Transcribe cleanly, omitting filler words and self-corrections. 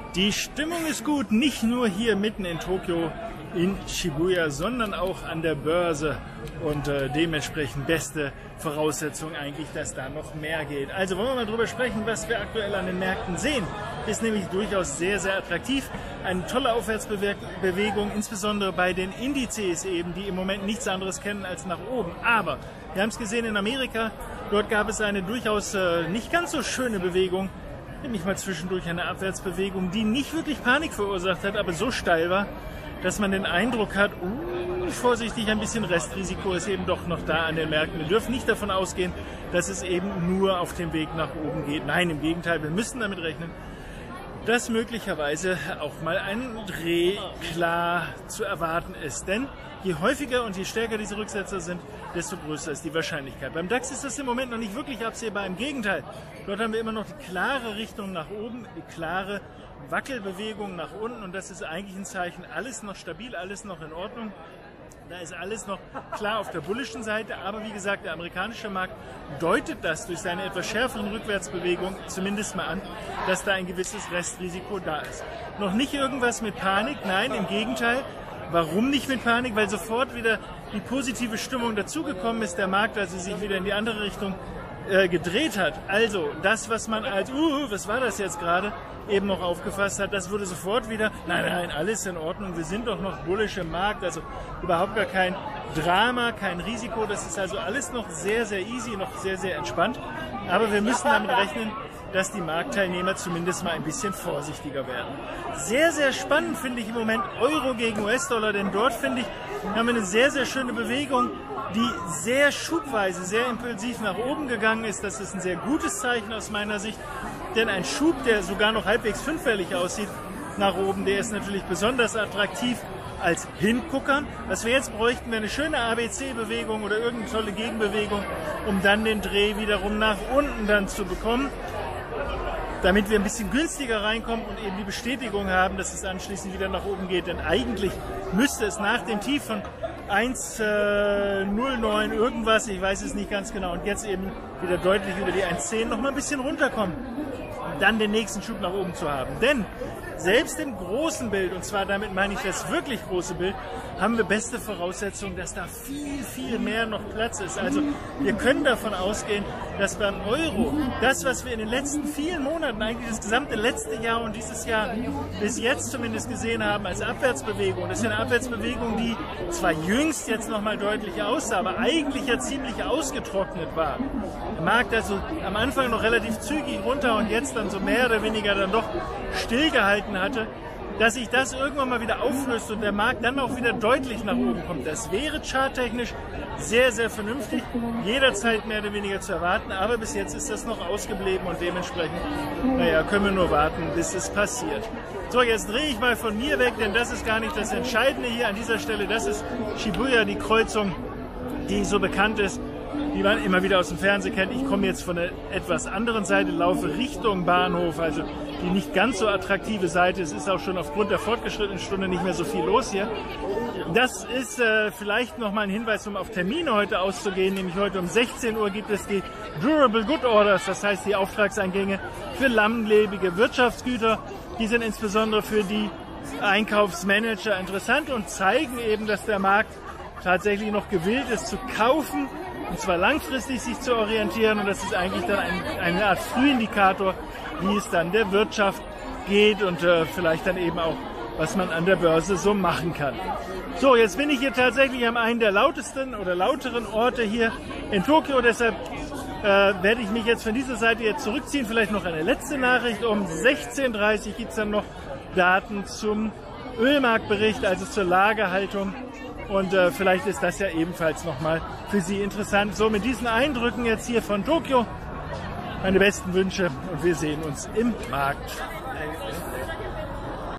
Die Stimmung ist gut, nicht nur hier mitten in Tokio in Shibuya, sondern auch an der Börse und dementsprechend beste Voraussetzungen eigentlich, dass da noch mehr geht. Also wollen wir mal drüber sprechen, was wir aktuell an den Märkten sehen. Ist nämlich durchaus sehr, sehr attraktiv. Eine tolle Aufwärtsbewegung, insbesondere bei den Indizes eben, die im Moment nichts anderes kennen als nach oben. Aber wir haben es gesehen in Amerika, dort gab es eine durchaus nicht ganz so schöne Bewegung, nämlich mal zwischendurch eine Abwärtsbewegung, die nicht wirklich Panik verursacht hat, aber so steil war, dass man den Eindruck hat, vorsichtig, ein bisschen Restrisiko ist eben doch noch da an den Märkten. Wir dürfen nicht davon ausgehen, dass es eben nur auf dem Weg nach oben geht. Nein, im Gegenteil, wir müssen damit rechnen, dass möglicherweise auch mal ein Dreh klar zu erwarten ist. Denn je häufiger und je stärker diese Rücksetzer sind, desto größer ist die Wahrscheinlichkeit. Beim DAX ist das im Moment noch nicht wirklich absehbar. Im Gegenteil, dort haben wir immer noch die klare Richtung nach oben, die klare Wackelbewegung nach unten. Und das ist eigentlich ein Zeichen, alles noch stabil, alles noch in Ordnung. Da ist alles noch klar auf der bullischen Seite, aber wie gesagt, der amerikanische Markt deutet das durch seine etwas schärferen Rückwärtsbewegungen zumindest mal an, dass da ein gewisses Restrisiko da ist. Noch nicht irgendwas mit Panik, nein, im Gegenteil. Warum nicht mit Panik? Weil sofort wieder die positive Stimmung dazugekommen ist, der Markt also sich wieder in die andere Richtung gedreht hat. Also das, was man als, was war das jetzt gerade, eben noch aufgefasst hat, das wurde sofort wieder, nein, alles in Ordnung, wir sind doch noch bullisch im Markt, also überhaupt gar kein Drama, kein Risiko, das ist also alles noch sehr, sehr easy, noch sehr, sehr entspannt, aber wir müssen damit rechnen, dass die Marktteilnehmer zumindest mal ein bisschen vorsichtiger werden. Sehr, sehr spannend finde ich im Moment Euro gegen US-Dollar, denn dort finde ich, haben wir eine sehr, sehr schöne Bewegung, die sehr schubweise, sehr impulsiv nach oben gegangen ist. Das ist ein sehr gutes Zeichen aus meiner Sicht, denn ein Schub, der sogar noch halbwegs fünffällig aussieht nach oben, der ist natürlich besonders attraktiv als Hinguckern. Was wir jetzt bräuchten, wäre eine schöne ABC-Bewegung oder irgendeine tolle Gegenbewegung, um dann den Dreh wiederum nach unten dann zu bekommen, damit wir ein bisschen günstiger reinkommen und eben die Bestätigung haben, dass es anschließend wieder nach oben geht. Denn eigentlich müsste es nach dem Tief von 1,09 irgendwas, ich weiß es nicht ganz genau, und jetzt eben wieder deutlich über die 1,10 noch mal ein bisschen runterkommen, um dann den nächsten Schub nach oben zu haben. Denn selbst im großen Bild, und zwar damit meine ich das wirklich große Bild, haben wir beste Voraussetzungen, dass da viel, viel mehr noch Platz ist. Also wir können davon ausgehen, dass beim Euro das, was wir in den letzten vielen Monaten, eigentlich das gesamte letzte Jahr und dieses Jahr bis jetzt zumindest gesehen haben als Abwärtsbewegung, das ist ja eine Abwärtsbewegung, die zwar jüngst jetzt nochmal deutlich aussah, aber eigentlich ja ziemlich ausgetrocknet war. Der Markt also am Anfang noch relativ zügig runter und jetzt dann so mehr oder weniger dann doch stillgehalten hatte, dass sich das irgendwann mal wieder auflöst und der Markt dann auch wieder deutlich nach oben kommt. Das wäre charttechnisch sehr, sehr vernünftig, jederzeit mehr oder weniger zu erwarten, aber bis jetzt ist das noch ausgeblieben und dementsprechend, naja, können wir nur warten, bis es passiert. So, jetzt drehe ich mal von mir weg, denn das ist gar nicht das Entscheidende hier an dieser Stelle. Das ist Shibuya, die Kreuzung, die so bekannt ist, die man immer wieder aus dem Fernsehen kennt. Ich komme jetzt von der etwas anderen Seite, laufe Richtung Bahnhof, also die nicht ganz so attraktive Seite. Es ist auch schon aufgrund der fortgeschrittenen Stunde nicht mehr so viel los hier. Das ist vielleicht nochmal ein Hinweis, um auf Termine heute auszugehen. Nämlich heute um 16 Uhr gibt es die Durable Good Orders, das heißt die Auftragseingänge für langlebige Wirtschaftsgüter. Die sind insbesondere für die Einkaufsmanager interessant und zeigen eben, dass der Markt tatsächlich noch gewillt ist zu kaufen, und zwar langfristig sich zu orientieren, und das ist eigentlich dann eine Art Frühindikator, wie es dann der Wirtschaft geht und vielleicht dann eben auch, was man an der Börse so machen kann. So, jetzt bin ich hier tatsächlich am einen der lautesten oder lauteren Orte hier in Tokio, deshalb werde ich mich jetzt von dieser Seite jetzt zurückziehen. Vielleicht noch eine letzte Nachricht. Um 16:30 Uhr gibt es dann noch Daten zum Ölmarktbericht, also zur Lagerhaltung. Und vielleicht ist das ja ebenfalls nochmal für Sie interessant. So, mit diesen Eindrücken jetzt hier von Tokio, meine besten Wünsche und wir sehen uns im Markt.